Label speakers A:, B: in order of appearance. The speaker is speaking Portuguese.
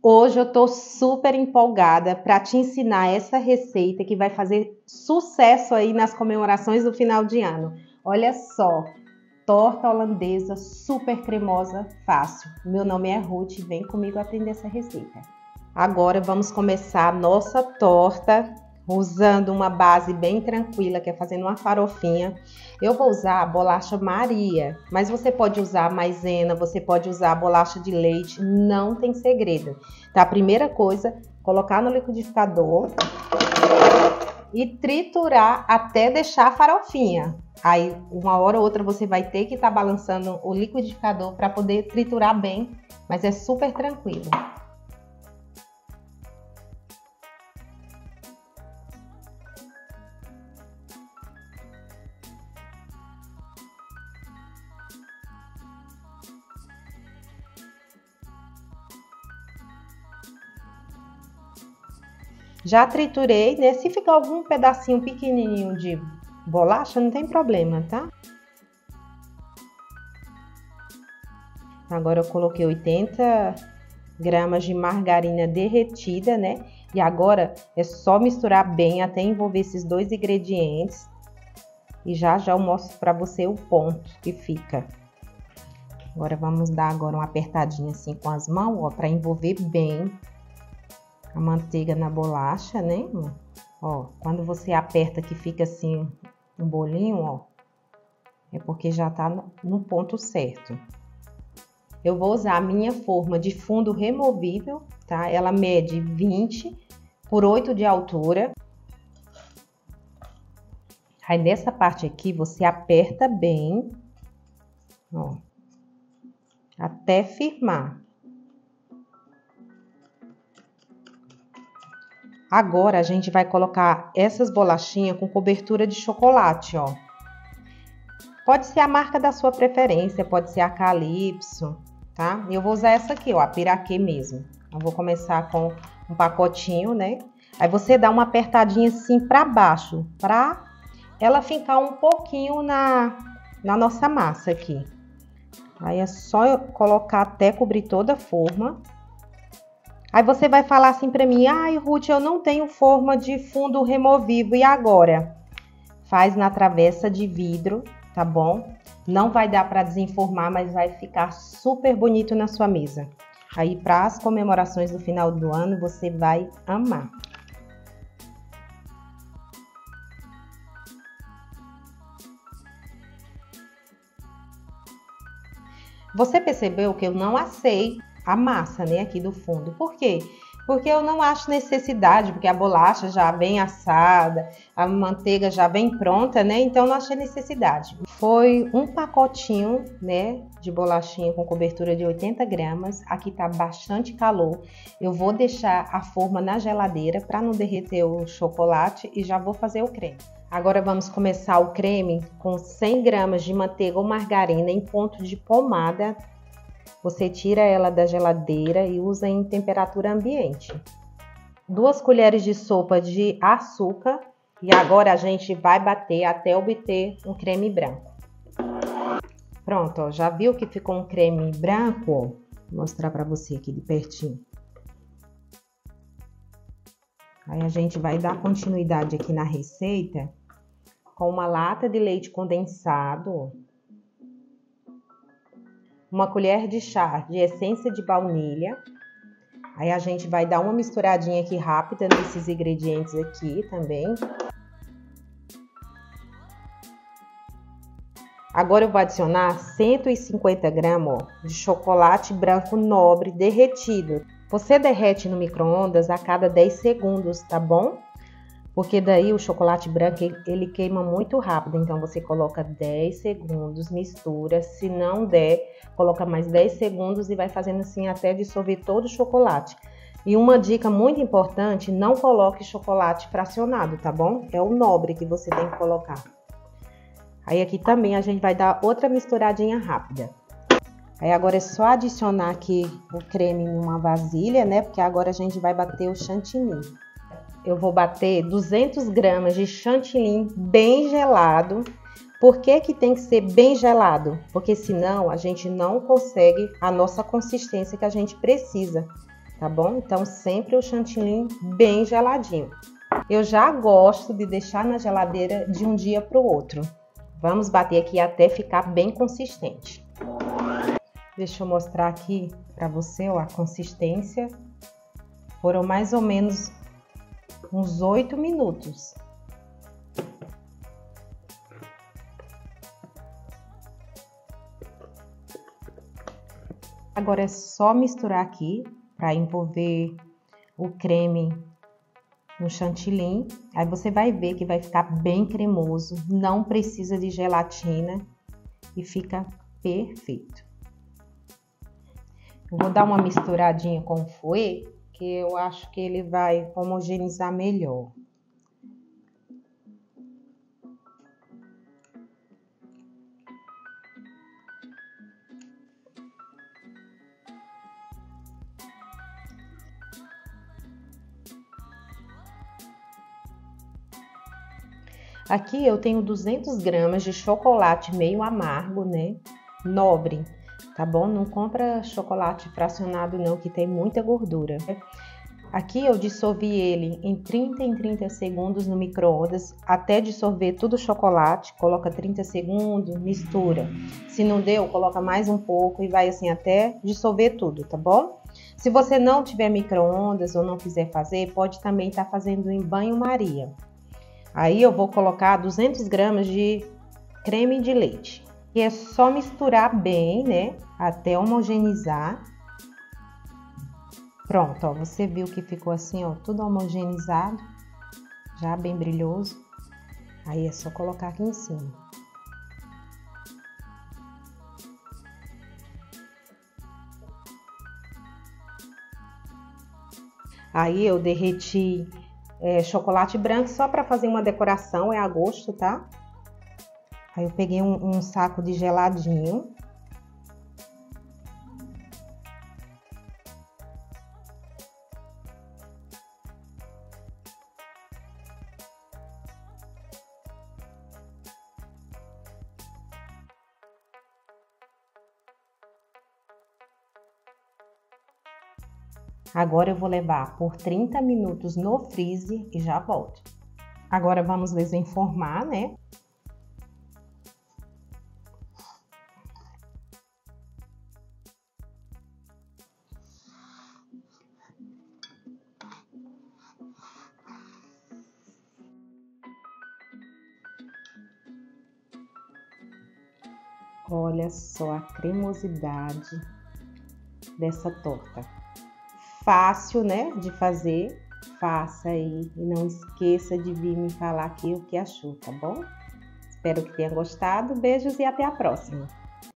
A: Hoje eu tô super empolgada para te ensinar essa receita que vai fazer sucesso aí nas comemorações do final de ano. Olha só, torta holandesa super cremosa, fácil. Meu nome é Ruth, vem comigo atender essa receita. Agora vamos começar a nossa torta usando uma base bem tranquila, que é fazendo uma farofinha. Eu vou usar a bolacha Maria, mas você pode usar maisena, você pode usar a bolacha de leite, não tem segredo. Tá? A primeira coisa, colocar no liquidificador e triturar até deixar a farofinha. Aí, uma hora ou outra, você vai ter que estar balançando o liquidificador para poder triturar bem, mas é super tranquilo. Já triturei, né? Se ficar algum pedacinho pequenininho de bolacha, não tem problema, tá? Agora eu coloquei 80 gramas de margarina derretida, né? E agora é só misturar bem até envolver esses dois ingredientes. E já eu mostro para você o ponto que fica. Agora vamos dar agora uma apertadinha assim com as mãos, ó, para envolver bem a manteiga na bolacha, né? Ó, quando você aperta que fica assim um bolinho, ó, é porque já tá no ponto certo. Eu vou usar a minha forma de fundo removível, tá? Ela mede 20 por 8 de altura. Aí nessa parte aqui você aperta bem, ó, até firmar. Agora a gente vai colocar essas bolachinhas com cobertura de chocolate, ó. Pode ser a marca da sua preferência, pode ser a Calypso, tá? Eu vou usar essa aqui, ó, a Piraquê mesmo. Eu vou começar com um pacotinho, né? Aí você dá uma apertadinha assim pra baixo, pra ela ficar um pouquinho na nossa massa aqui. Aí é só eu colocar até cobrir toda a forma. Aí você vai falar assim pra mim, ai, Ruth, eu não tenho forma de fundo removível, e agora? Faz na travessa de vidro, tá bom? Não vai dar pra desenformar, mas vai ficar super bonito na sua mesa. Aí, para as comemorações do final do ano, você vai amar. Você percebeu que eu não assei a massa, né, aqui do fundo. Por quê? Porque eu não acho necessidade, porque a bolacha já vem assada, a manteiga já vem pronta, né? Então não achei necessidade. Foi um pacotinho, né, de bolachinha com cobertura de 80 gramas. Aqui tá bastante calor. Eu vou deixar a forma na geladeira para não derreter o chocolate e já vou fazer o creme. Agora vamos começar o creme com 100 gramas de manteiga ou margarina em ponto de pomada. Você tira ela da geladeira e usa em temperatura ambiente. 2 colheres de sopa de açúcar. E agora a gente vai bater até obter um creme branco. Pronto, ó, já viu que ficou um creme branco? Ó? Vou mostrar para você aqui de pertinho. Aí a gente vai dar continuidade aqui na receita com uma lata de leite condensado, uma colher de chá de essência de baunilha. Aí a gente vai dar uma misturadinha aqui rápida nesses ingredientes aqui também. Agora eu vou adicionar 150 gramas de chocolate branco nobre derretido. Você derrete no micro-ondas a cada 10 segundos, tá bom? Porque daí o chocolate branco ele queima muito rápido, então você coloca 10 segundos, mistura, se não der, coloca mais 10 segundos e vai fazendo assim até dissolver todo o chocolate. E uma dica muito importante, não coloque chocolate fracionado, tá bom? É o nobre que você tem que colocar. Aí aqui também a gente vai dar outra misturadinha rápida. Aí agora é só adicionar aqui o creme em uma vasilha, né? Porque agora a gente vai bater o chantilly. Eu vou bater 200 gramas de chantilly bem gelado. Por que que tem que ser bem gelado? Porque senão a gente não consegue a nossa consistência que a gente precisa, tá bom? Então, sempre o chantilly bem geladinho. Eu já gosto de deixar na geladeira de um dia para o outro. Vamos bater aqui até ficar bem consistente. Deixa eu mostrar aqui para você, ó, a consistência. Foram mais ou menos uns 8 minutos. Agora é só misturar aqui para envolver o creme no chantilly. Aí você vai ver que vai ficar bem cremoso, não precisa de gelatina e fica perfeito. Eu vou dar uma misturadinha com o fouet, que eu acho que ele vai homogeneizar melhor. Aqui eu tenho 200 gramas de chocolate meio amargo, né? Nobre, tá bom? Não compra chocolate fracionado não, que tem muita gordura. Aqui eu dissolvi ele em 30 segundos no micro-ondas, até dissolver tudo o chocolate. Coloca 30 segundos, mistura. Se não deu, coloca mais um pouco e vai assim até dissolver tudo, tá bom? Se você não tiver micro-ondas ou não quiser fazer, pode também estar fazendo em banho-maria. Aí eu vou colocar 200 gramas de creme de leite. E é só misturar bem, né? Até homogeneizar. Pronto, ó, você viu que ficou assim, ó, tudo homogeneizado. Já bem brilhoso. Aí é só colocar aqui em cima. Aí eu derreti chocolate branco só para fazer uma decoração, é a gosto, tá? Aí eu peguei um saco de geladinho. Agora eu vou levar por 30 minutos no freezer e já volto. Agora vamos desenformar, né? Olha só a cremosidade dessa torta. Fácil, né, de fazer, faça aí e não esqueça de vir me falar aqui o que achou, tá bom? Espero que tenha gostado, beijos e até a próxima!